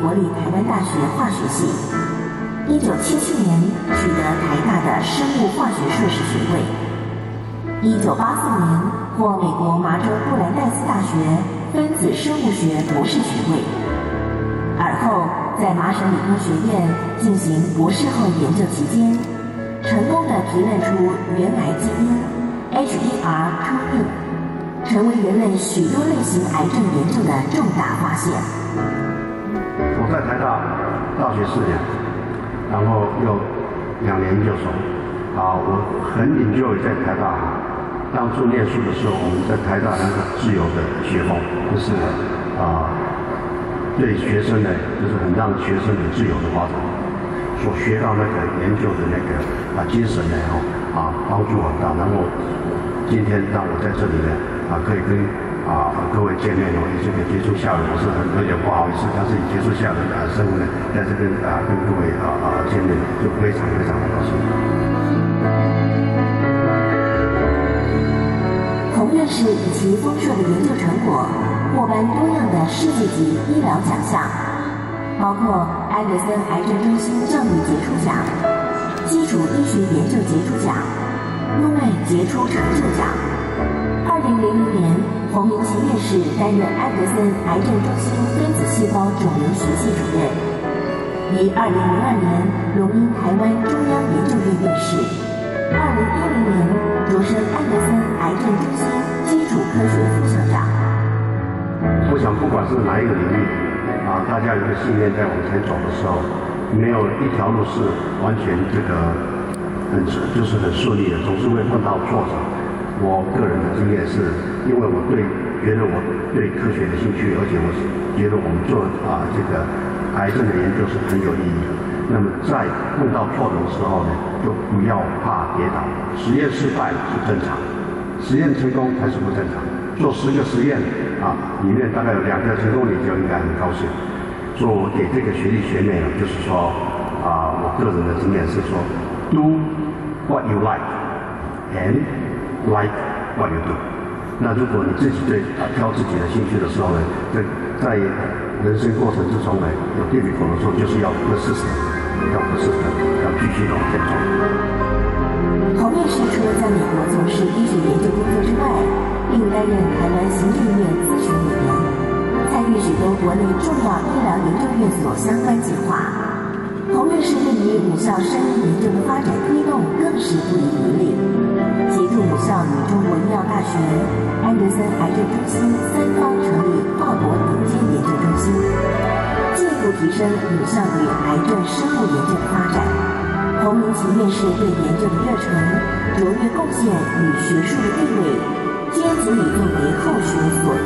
国立台湾大学化学系。1977年取得台大的生物化学硕士学位。1984年获美国麻州布兰代斯大学分子生物学博士学位。而后在麻省理工学院进行博士后研究期间，成功地提炼出原癌基因 HER2/2， 成为人类许多类型癌症研究的重大发现。 我在台大大学4年，然后又2年研究所。我很enjoy在台大。当初念书的时候，我们在台大那个自由的学风，就是对学生呢，就是很让学生有自由的发展。所学到那个研究的那个精神呢，帮助很大。然后今天让我在这里呢，可以跟各位见面，也是可以接触校园，我是有点不好意思，但是接触校园的生活呢，在这边跟各位见面，就非常非常的高兴。 洪院士以其丰硕的研究成果，获颁多样的世界级医疗奖项，包括埃德森癌症中心教育杰出奖、基础医学研究杰出奖、诺贝尔杰出成就奖。2000年，洪明奇院士担任埃德森癌症中心分子细胞肿瘤学系主任，于2002年荣膺台湾中央研究院院士。2010年擢升埃德森癌症中心基础科学副校长。 我想，不管是哪一个领域，大家有个信念在往前走的时候，没有一条路是完全很顺利的，总是会碰到挫折。我个人的经验是，因为我觉得我对科学的兴趣，而且我觉得我们做这个癌症的研究是很有意义的。那么在碰到挫折的时候呢，就不要怕跌倒。实验失败是正常，实验成功才是不正常。做10个实验里面大概有2个成功，你就应该很高兴。所以我给这个学弟学妹呢，就是说我个人的经验是说 ，do what you like and like what you do。那如果你自己挑自己的兴趣的时候呢，在人生过程之中呢，有difficult的时候，就是要persist，要继续往前走。 洪院士除了在美国从事医学研究工作之外，并担任台湾行政院咨询委员，参与许多国内重要医疗研究院所相关计划。洪院士对于母校生医研究的发展推动更是不遗余力，协助母校与中国医药大学、安德森癌症中心3方成立跨国顶尖研究中心，进一步提升母校与癌症生物研究的发展。洪明奇院士对研究的热忱、卓越贡献与学术的地位，皆足以作为后学所